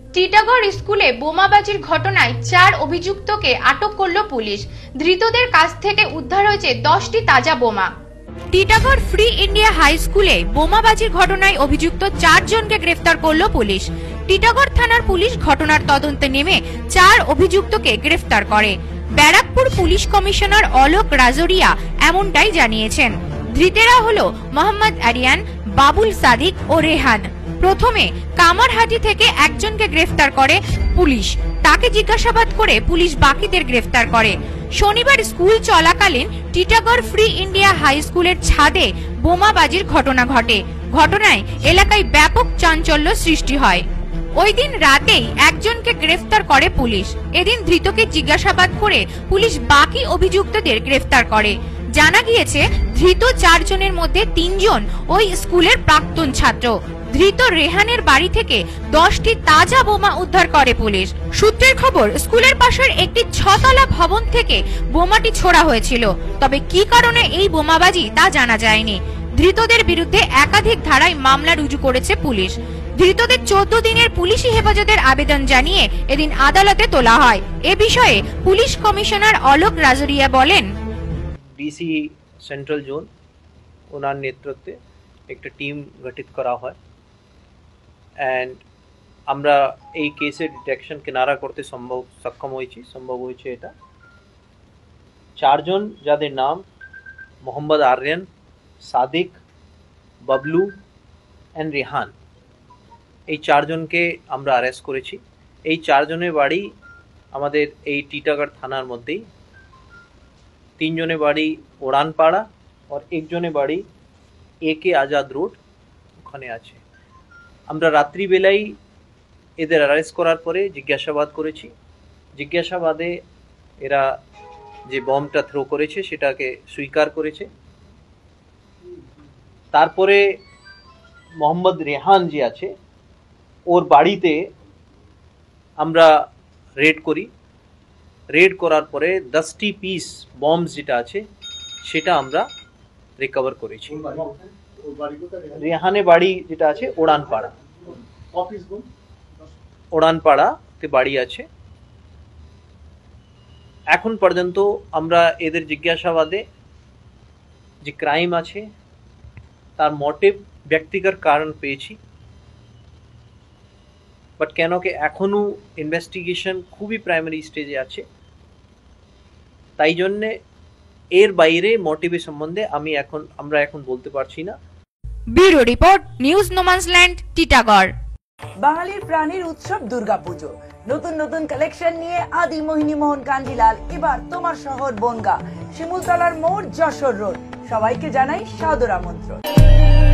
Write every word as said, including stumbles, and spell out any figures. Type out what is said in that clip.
টিটাগড় স্কুলে বোমাবাজির ঘটনায় চার অভিযুক্তকে আটক করল পুলিশ। ধৃতদের কাছ থেকে উদ্ধার হয়েছে দশটি তাজা বোমা। টিটাগড় ফ্রি ইন্ডিয়া হাই স্কুলে বোমাবাজির ঘটনায় অভিযুক্ত চারজনকে গ্রেফতার করল পুলিশ। টিটাগড় থানার পুলিশ ঘটনার তদন্তে নেমে চার অভিযুক্তকে গ্রেফতার করে। ব্যারাকপুর পুলিশ কমিশনার অলোক রাজোরিয়া এমনটাই জানিয়েছেন। ধৃতেরা হলো মোহাম্মদ আরিয়ান, বাবুল সাদিক ও রেহান। প্রথমে কামারহাটি থেকে একজনকে গ্রেফতার করে পুলিশ। তাকে জিজ্ঞাসাবাদ করে পুলিশ বাকিদের গ্রেফতার করে। শনিবার স্কুল চলাকালীন টিটাগড় ফ্রি ইন্ডিয়া হাই স্কুলের ছাদে বোমাবাজির ঘটনা ঘটে। ঘটনায় এলাকায় ব্যাপক চাঞ্চল্য সৃষ্টি হয়। ওই দিন রাতেই একজনকে গ্রেফতার করে পুলিশ। এদিন ধৃতকে জিজ্ঞাসাবাদ করে পুলিশ বাকি অভিযুক্তদের গ্রেফতার করে। জানা গিয়েছে ধৃত চারজনের মধ্যে তিনজন ওই স্কুলের প্রাক্তন ছাত্র। ধৃত রেহানের বাড়ি থেকে দশটি তাজা বোমা উদ্ধার করে পুলিশ। সূত্রের খবর, স্কুলের পাশের একটি ছতলা ভবন থেকে বোমাটি ছোড়া হয়েছিল। তবে কি কারণে এই বোমাবাজি তা জানা যায়নি। ধৃতদের বিরুদ্ধে একাধিক ধারায় মামলা রুজু করেছে পুলিশ। ধৃতদের চোদ্দ দিনের পুলিশি হেফাজতের আবেদন জানিয়ে এদিন আদালতে তোলা হয়। এ বিষয়ে পুলিশ কমিশনার অলোক রাজোরিয়া বলেন, ডিসি সেন্ট্রাল জোন ওনার নেতৃত্বে একটা টিম গঠিত করা হয় অ্যান্ড আমরা এই কেসের ডিটেকশন কিনারা করতে সম্ভব সক্ষম হয়েছি সম্ভব হয়েছে এটা। চারজন যাদের নাম মোহাম্মদ আরিয়ান, সাদিক, বাবলু অ্যান্ড রেহান, এই চারজনকে আমরা অ্যারেস্ট করেছি। এই চারজনের বাড়ি আমাদের এই টিটাগড় থানার মধ্যেই। তিনজনের বাড়ি ওড়ানপাড়া আর একজনের বাড়ি এ কে আজাদ রোড ওখানে আছে। আমরা রাত্রিবেলাই এদের অ্যারেস্ট করার পরে জিজ্ঞাসাবাদ করেছি। জিজ্ঞাসাবাদে এরা যে বমটা থ্রো করেছে সেটাকে স্বীকার করেছে। তারপরে মোহাম্মদ রেহান যে আছে ওর বাড়িতে আমরা রেড করি। রেড করার পরে দশটি পিস বম্ব যেটা আছে সেটা আমরা রিকভার করেছি। রেহানে বাড়ি যেটা আছে ওড়ানপাড়া, ওড়ানপাড়াতে বাড়ি আছে। এখন পর্যন্ত আমরা এদের জিজ্ঞাসাবাদে যে ক্রাইম আছে তার মোটিভ ব্যক্তিগত কারণ পেয়েছি, বাট কেন কি এখনো ইনভেস্টিগেশন খুবই প্রাইমারি স্টেজে আছে, তাই জন্য এর বাইরে মোটিভের সম্বন্ধে আমি এখন আমরা এখন বলতে পারছি না। Bureau report, news no man's land, Titagarh. বাঙালির প্রাণীর উৎসব দুর্গাপুজো। নতুন নতুন কালেকশন নিয়ে আদি মোহিনী মোহন কাঞ্জিলাল এবার তোমার শহর বনগাঁ, শিমুলতলার মোড়, যশোর রোড। সবাইকে জানাই সাদর আমন্ত্রণ।